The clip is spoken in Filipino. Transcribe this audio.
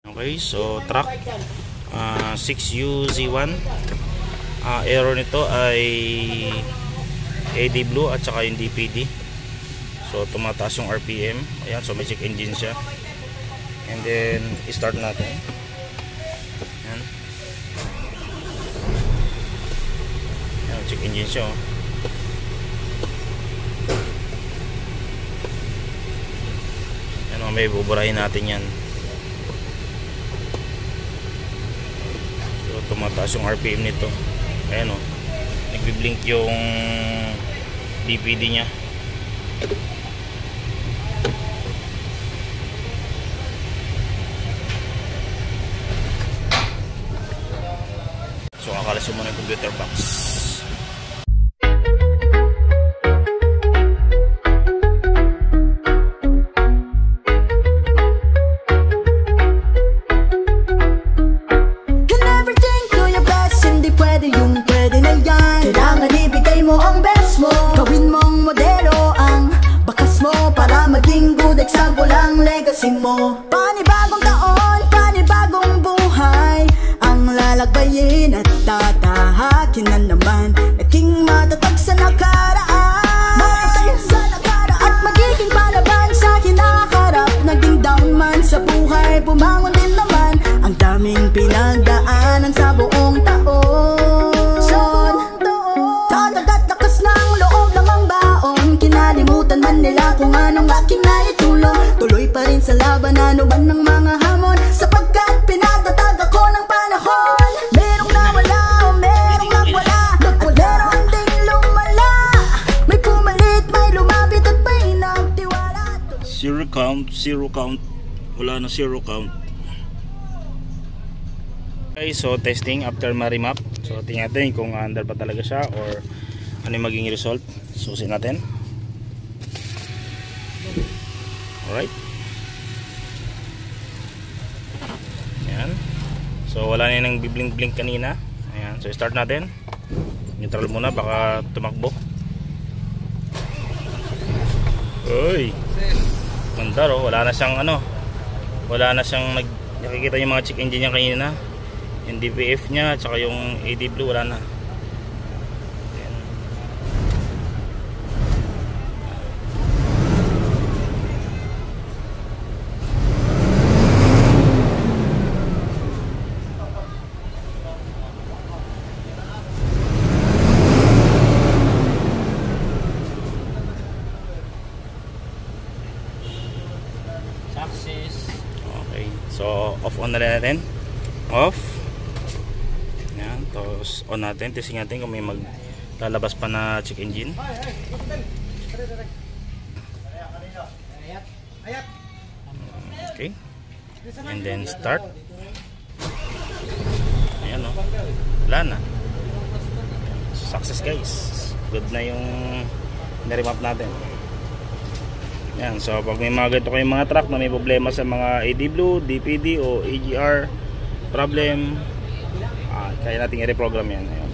Okay, so truck 6UZ1, error nito ay AD Blue at saka yung DPD. So tumataas yung RPM. Ayan, so may check engine siya. And then start natin. Ayan. Ayan, check engine siya, oh. Ayan, may buburahin natin yan. So tumataas yung RPM nito. Ayan, oh. Nagbi-blink yung DPD nya. So kakalasin mo na yung computer box. Mo. Panibagong taon, panibagong buhay ang lalagbayin at tatahakin na naman. Naging matatag sa nakaraan, at magiging palaban sa kinakaharap. Naging down man sa buhay, bumangon din naman. Ang daming pinagdaanan sa buong taon. Tatagat lakas ng loob ng ang baon. Kinalimutan man nila kung anong aking naitulong. Tuloy pa rin sa laban, ano man ng mga hamon, sapagkat pinatatag ako ng panahon. Merong nawala o merong nagwala, nagpulero hinding lumala. May pumalit, may lumapit at may nagtiwala. Zero count. Wala na zero count. Okay, so testing after ma-remap. So tingnan natin kung under pa talaga siya or ano yung maging result. Susin natin. Alright. Ayan. So wala na yung biblink-blink kanina. Ayan. So start natin. Neutral muna, baka tumakbo. Uy. Ganda, oh. Wala na siyang ano. Wala na siyang nakikita yung mga check engine niya kanina. Yung DPF niya, tsaka yung AD Blue, wala na. Okay, so off on na natin. Off. Yan, tapos on natin. Testing natin kung may maglalabas pa na check engine. Okay. And then start. Ayan, oh. Wala na. Success, guys. Good na yung na-remap natin. Yan, so pag may mga ganito kayong mga truck na may problema sa mga AD Blue, DPD o AGR problem, kaya natin i-reprogram yan. Ayan.